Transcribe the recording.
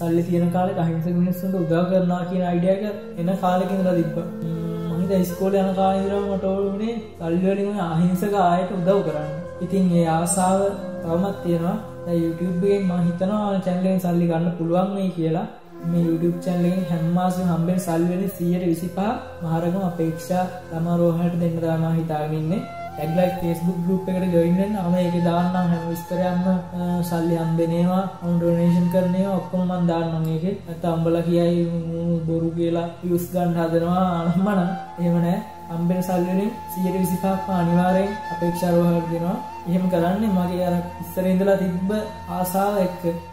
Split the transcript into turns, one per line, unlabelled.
සල්ලි තියෙන කාලේ අහිංසක මිනිස්සුන්ට උදව් කරනවා කියන අයිඩියා එක එන කාලෙක ඉඳලා තිබ්බා. මම හිතා ඉස්කෝලේ යන කාලේ ඉඳලා මට ඕනේ සල්ලි වලින් අහිංසක ආයෙත් උදව් කරන්න. ඉතින් ඒ ආසාව තවමත් තියෙනවා. දැන් YouTube එකෙන් මම හිතනවා channel එකෙන් සල්ලි ගන්න පුළුවන් වෙයි කියලා. මේ YouTube channel එකෙන් හැම මාසෙම හම්බෙන සල්ලි වලින් 125 මහරගම අපේක්ෂා ළමා රෝහලට දෙන්න තමයි මම හිතාගෙන ඉන්නේ. Tagline Facebook group එකට join වෙන්න. මම ඒකේ දාන්නම් හැම විස්තරයක්ම සල්ලි හම්බෙනේවා, donation කරනේවා ඔක්කොම මම දාන්නම් ඒකේ. නැත්නම් උඹලා කියයි බොරු කියලා views ගන්න හදනවා අනම්මනම් එහෙම නැහැ. හම්බෙන සල්ලි වලින් 125ක් අනිවාර්යෙන් අපේක්ෂා රෝහලට දෙනවා. එහෙම කරන්නේ මගේ අර ඉස්සර ඉඳලා තිබ්බ ආසාව එක්ක.